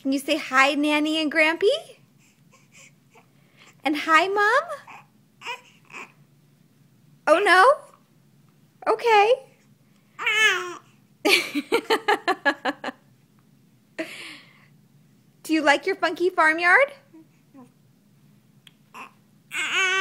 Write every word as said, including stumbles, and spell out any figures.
Can you say hi, Nanny and Grampy? And hi, Mom? Oh, no? Okay. Do you like your funky farmyard?